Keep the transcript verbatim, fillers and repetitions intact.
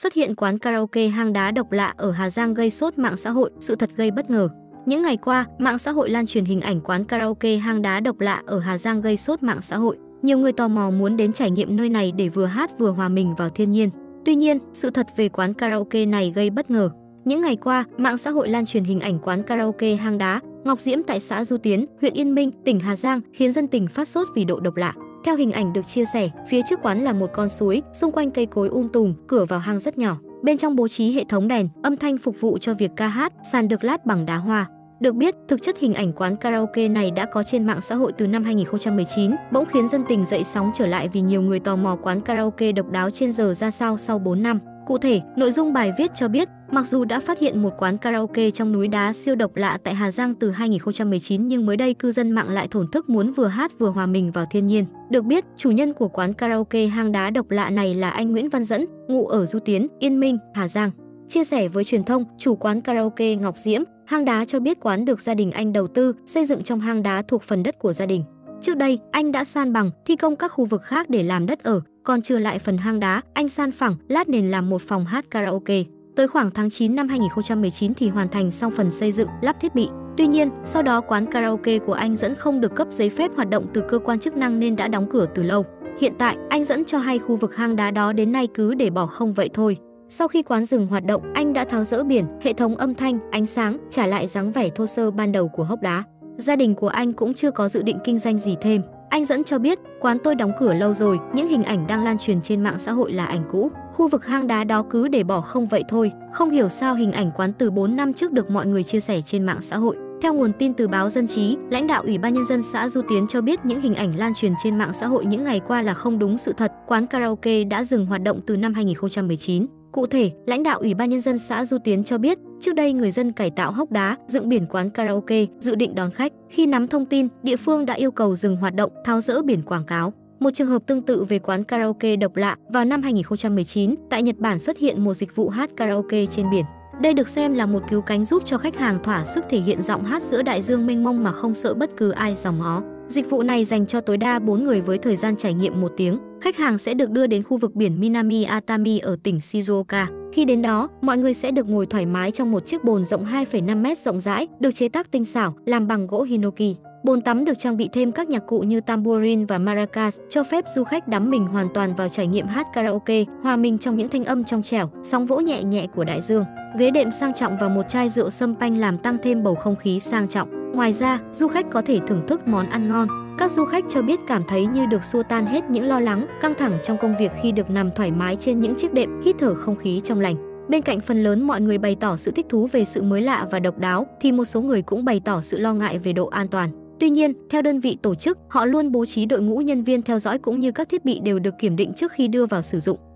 xuất hiện quán karaoke hang đá độc lạ ở Hà Giang gây sốt mạng xã hội, sự thật gây bất ngờ. Những ngày qua, mạng xã hội lan truyền hình ảnh quán karaoke hang đá độc lạ ở Hà Giang gây sốt mạng xã hội. Nhiều người tò mò muốn đến trải nghiệm nơi này để vừa hát vừa hòa mình vào thiên nhiên. Tuy nhiên, sự thật về quán karaoke này gây bất ngờ. Những ngày qua, mạng xã hội lan truyền hình ảnh quán karaoke hang đá Ngọc Diễm tại xã Du Tiến, huyện Yên Minh, tỉnh Hà Giang, khiến dân tình phát sốt vì độ độc lạ. Theo hình ảnh được chia sẻ, phía trước quán là một con suối, xung quanh cây cối um tùm, cửa vào hang rất nhỏ. Bên trong bố trí hệ thống đèn, âm thanh phục vụ cho việc ca hát, sàn được lát bằng đá hoa. Được biết, thực chất hình ảnh quán karaoke này đã có trên mạng xã hội từ năm hai nghìn không trăm mười chín, bỗng khiến dân tình dậy sóng trở lại vì nhiều người tò mò quán karaoke độc đáo trên giờ ra sao sau bốn năm. Cụ thể, nội dung bài viết cho biết, mặc dù đã phát hiện một quán karaoke trong núi đá siêu độc lạ tại Hà Giang từ hai nghìn không trăm mười chín nhưng mới đây cư dân mạng lại thổn thức muốn vừa hát vừa hòa mình vào thiên nhiên. Được biết, chủ nhân của quán karaoke hang đá độc lạ này là anh Nguyễn Văn Dẫn, ngụ ở Du Tiến, Yên Minh, Hà Giang. Chia sẻ với truyền thông, chủ quán karaoke Ngọc Diễm, hang đá cho biết quán được gia đình anh đầu tư, xây dựng trong hang đá thuộc phần đất của gia đình. Trước đây, anh đã san bằng, thi công các khu vực khác để làm đất ở, còn trừ lại phần hang đá, anh san phẳng, lát nền làm một phòng hát karaoke. Tới khoảng tháng chín năm hai nghìn không trăm mười chín thì hoàn thành xong phần xây dựng, lắp thiết bị. Tuy nhiên, sau đó quán karaoke của anh Dẫn không được cấp giấy phép hoạt động từ cơ quan chức năng nên đã đóng cửa từ lâu. Hiện tại, anh Dẫn cho hay khu vực hang đá đó đến nay cứ để bỏ không vậy thôi. Sau khi quán dừng hoạt động, anh đã tháo dỡ biển, hệ thống âm thanh, ánh sáng, trả lại dáng vẻ thô sơ ban đầu của hốc đá. Gia đình của anh cũng chưa có dự định kinh doanh gì thêm. Anh Dẫn cho biết, quán tôi đóng cửa lâu rồi, những hình ảnh đang lan truyền trên mạng xã hội là ảnh cũ. Khu vực hang đá đó cứ để bỏ không vậy thôi. Không hiểu sao hình ảnh quán từ bốn năm trước được mọi người chia sẻ trên mạng xã hội. Theo nguồn tin từ báo Dân Trí, lãnh đạo Ủy ban Nhân dân xã Du Tiến cho biết những hình ảnh lan truyền trên mạng xã hội những ngày qua là không đúng sự thật. Quán karaoke đã dừng hoạt động từ năm hai nghìn không trăm mười chín. Cụ thể, lãnh đạo Ủy ban Nhân dân xã Du Tiến cho biết, trước đây người dân cải tạo hốc đá, dựng biển quán karaoke, dự định đón khách. Khi nắm thông tin, địa phương đã yêu cầu dừng hoạt động, tháo dỡ biển quảng cáo. Một trường hợp tương tự về quán karaoke độc lạ, vào năm hai nghìn không trăm mười chín, tại Nhật Bản xuất hiện một dịch vụ hát karaoke trên biển. Đây được xem là một cứu cánh giúp cho khách hàng thỏa sức thể hiện giọng hát giữa đại dương mênh mông mà không sợ bất cứ ai dòm ngó. Dịch vụ này dành cho tối đa bốn người với thời gian trải nghiệm một tiếng. Khách hàng sẽ được đưa đến khu vực biển Minami Atami ở tỉnh Shizuoka. Khi đến đó, mọi người sẽ được ngồi thoải mái trong một chiếc bồn rộng hai phẩy năm mét rộng rãi, được chế tác tinh xảo, làm bằng gỗ hinoki. Bồn tắm được trang bị thêm các nhạc cụ như tambourine và maracas, cho phép du khách đắm mình hoàn toàn vào trải nghiệm hát karaoke, hòa mình trong những thanh âm trong trẻo, sóng vỗ nhẹ nhẹ của đại dương. Ghế đệm sang trọng và một chai rượu sâm panh làm tăng thêm bầu không khí sang trọng. Ngoài ra, du khách có thể thưởng thức món ăn ngon. Các du khách cho biết cảm thấy như được xua tan hết những lo lắng, căng thẳng trong công việc khi được nằm thoải mái trên những chiếc đệm, hít thở không khí trong lành. Bên cạnh phần lớn mọi người bày tỏ sự thích thú về sự mới lạ và độc đáo, thì một số người cũng bày tỏ sự lo ngại về độ an toàn. Tuy nhiên, theo đơn vị tổ chức, họ luôn bố trí đội ngũ nhân viên theo dõi cũng như các thiết bị đều được kiểm định trước khi đưa vào sử dụng.